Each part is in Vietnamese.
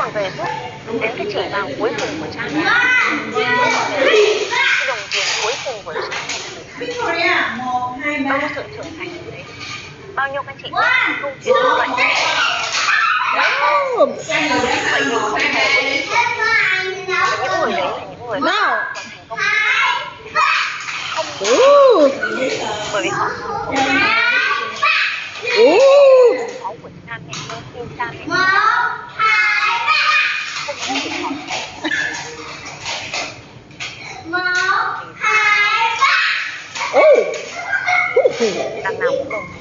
về giúp đến cái chỉ vàng cuối cùng của cha mẹ, cái đồng tiền cuối cùng của cha mẹ, bao nhiêu sự trưởng thành ở đấy, bao nhiêu các chị biết câu chuyện như vậy. Vậy mình không thể những người đấy là những người mà thành công không, bởi vì họ không có máu của cha mẹ, nhưng cha mẹ không có gì họ đằng nào cũng đồng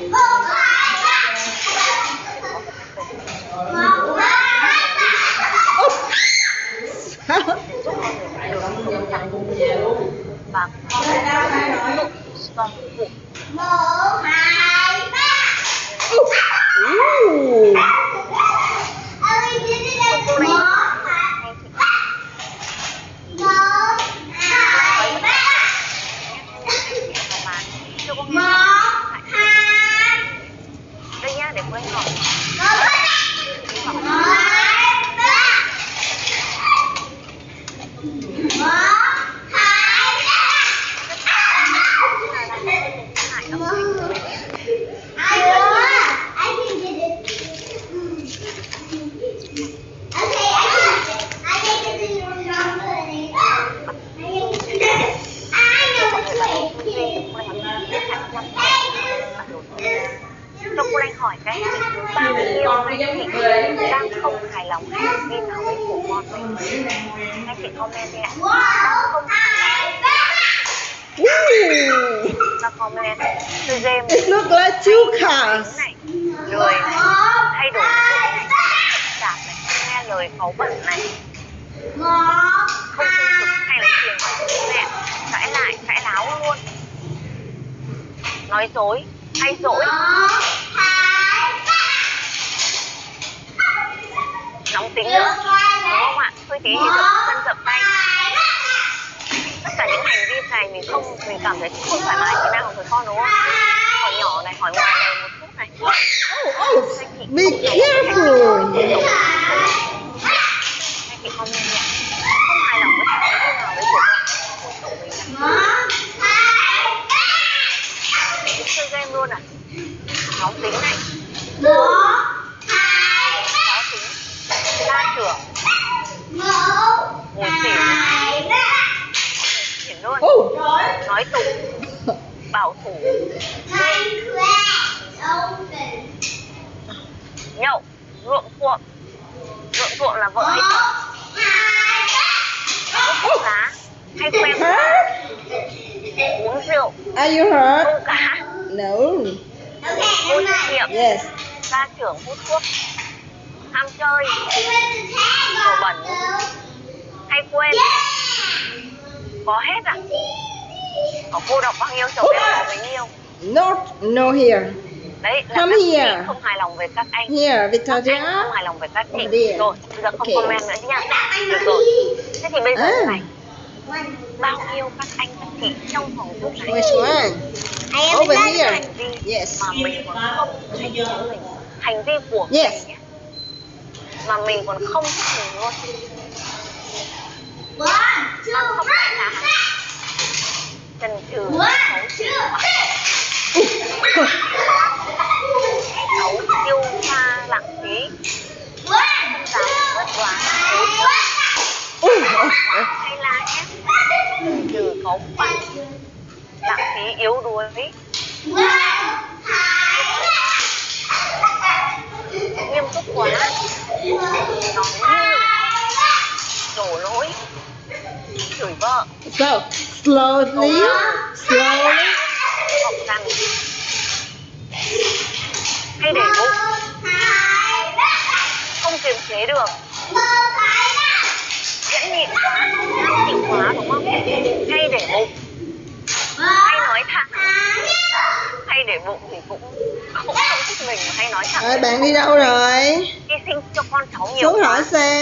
và con toàn bộ. Đây nhá, để quên hỏi. Cho cô đang hỏi cái bao nhiêu anh chị đang không hài lòng hành vi nào đấy của con mình, anh chị comment đi ạ. Đang không hài lòng và comment từ game it look like two cars này, lười này, thay đổi này, đạp này, nghe lời cáu bẩn này, không trung thực hay lấy tiền của bố mẹ, cãi lại cãi láo luôn, nói dối hay dỗi, nóng tính nữa, đúng không ạ? Thôi tí thì chân dậm tay. Tất cả những hành vi này mình cảm thấy không thoải mái thế nào với con, đúng không? Hỏi nhỏ này, hỏi ngoài này một chút này. be careful. Anh chị comment nhé. Không hài lòng với hành vi nào đấy của mình. Chơi game luôn à? Nóng tính này. Khó tính. La trưởng. Ngồi xỉu. Xỉu luôn. Nói tục. Bảo thủ. Nhậu. Ruộng thuộm. Ruộng thuộm là vợ hay chồng. Hút thuốc lá. Hay quen uống rượu. Are you hurt? Câu cá. No. Vô trách nhiệm. Yes. Gia trưởng hút thuốc. Ham chơi. Đồ bẩn. Hay quên. Có hết à? Có cô đọc bao nhiêu chồng em có bấy nhiêu? No here. Đấy là Come các chị here. không hài lòng về các anh. Here, Các Victoria. anh không hài lòng về các chị. Over there. Rồi, bây giờ không Okay. comment nữa chứ nha. Được rồi. Thế thì bây giờ thế này. Bao nhiêu các anh các chị trong phòng giúp này Which one? Over here. hành vi Yes. mà mình còn không thích mình, hành vi của Yes. mình nhé, mà mình còn không thích mình luôn, mà không phải là chần chừ xấu yêu xa lãng phí, không dám vất vả hay là em chần chừ cáu bẩn, lãng phí yếu đuối, nghiêm túc quá, nói như đổ lỗi, chửi vợ, So, slowly. học rằng hay để bụng, không kiềm chế được, nhẫn nhịn quá, nhẫn chịu quá, đúng không? Hay để bụng, hay nói thẳng, hay để bụng thì cũng không thích mình, hay nói thẳng. Bạn đi đâu rồi? Hy sinh cho con cháu nhiều Xuống quá. hỏi xem.